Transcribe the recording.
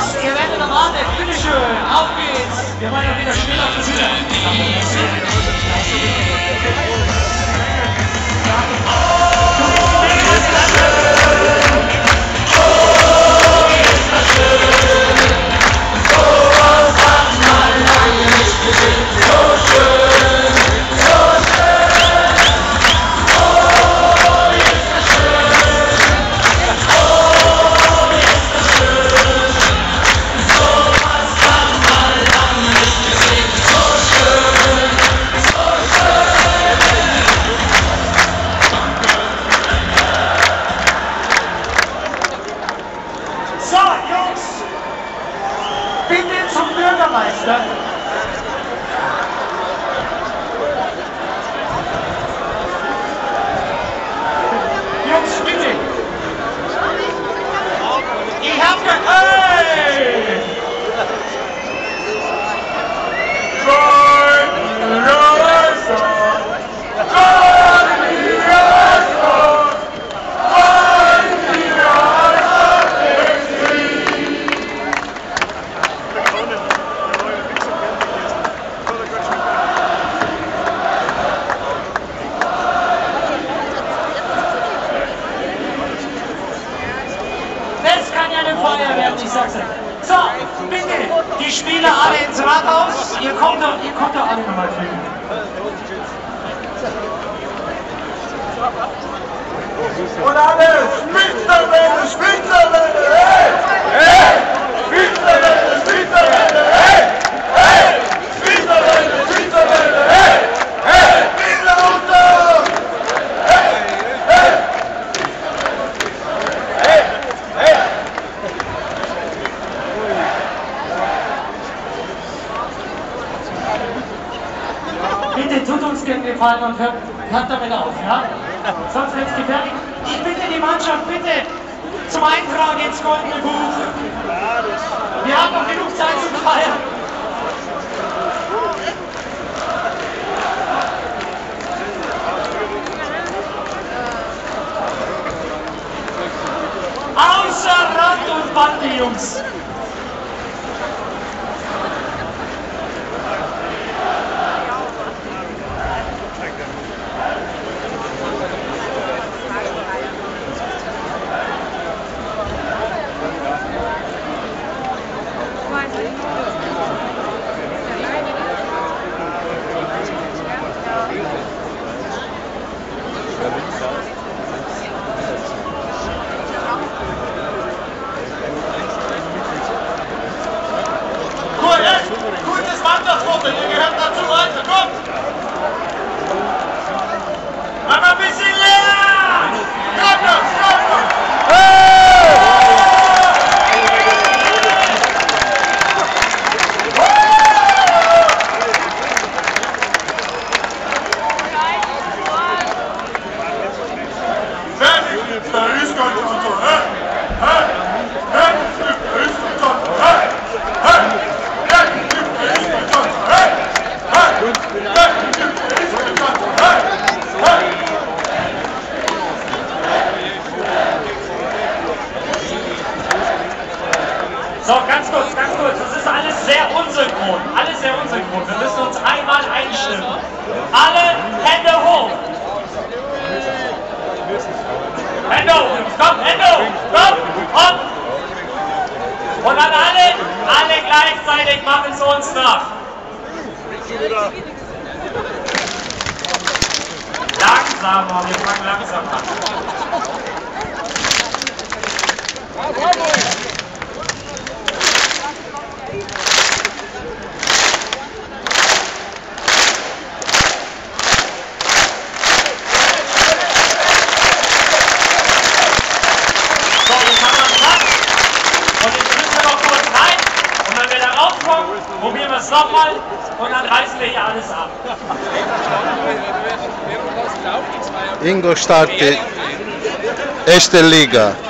Jungs, ihr werdet erwartet. Bitteschön, auf geht's. Wir wollen ja wieder still auf die Bühne. Bitte zum Bürgermeister. Jungs, bitte. Ich hab hey! Das kann ja eine Feuer werden, ich sag's euch. So, bitte, die Spieler alle ins Rathaus. Ihr kommt doch alle nochmal fliegen. Und alle, Spitzerwelle, Spitzerwelle, hey! Hey! Spitzerwelle, Spitzerwelle, hey! Hey! Spitzerwelle, Spitzerwelle, hey! Hey! Spieler runter! Hey! Hey! Hey! Hey! Bitte tut uns den Gefallen und hört damit auf, ja? Sonst wird es gefährlich. Ich bitte die Mannschaft, bitte zum Eintrag ins Goldene Buch. Wir haben noch genug Zeit zu feiern. Außer Rand und Bande, Jungs. Gutes Mannschaftsfoto, ihr gehört dazu, also kommt! Mach mal ein bisschen leer! Komm noch, komm noch! Fertig, da ist ganz und so, hä? Hä? Hä? Da ist ganz und so, hä? Hä? So, ganz kurz, das ist alles sehr unsynchron, Wir müssen uns einmal einstimmen. Alle Hände hoch! Hände hoch, komm, Hände hoch, komm, und dann alle gleichzeitig machen es uns nach. Langsamer, wir fangen langsam an. So, jetzt haben wir einen Platz. Und jetzt müssen wir noch kurz rein. Und wenn wir da rauskommen, probieren wir es nochmal. Und dann reißen wir hier alles ab. Ingolstadt, erste Liga.